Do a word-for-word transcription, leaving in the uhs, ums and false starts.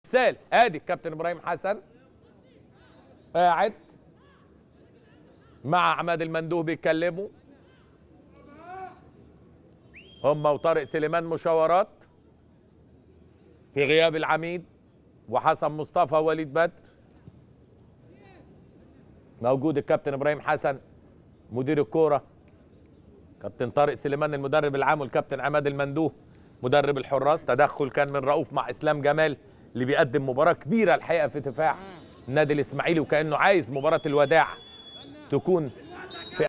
سال. ادي الكابتن ابراهيم حسن قاعد مع عماد المندوه بيتكلموا هم وطارق سليمان مشاورات في غياب العميد وحسن مصطفى ووليد بدر. موجود الكابتن ابراهيم حسن مدير الكوره، كابتن طارق سليمان المدرب العام، والكابتن عماد المندوه مدرب الحراس. تدخل كان من رؤوف مع اسلام جمال اللي بيقدم مباراه كبيره الحقيقه في دفاع النادي الاسماعيلي، وكانه عايز مباراه الوداع تكون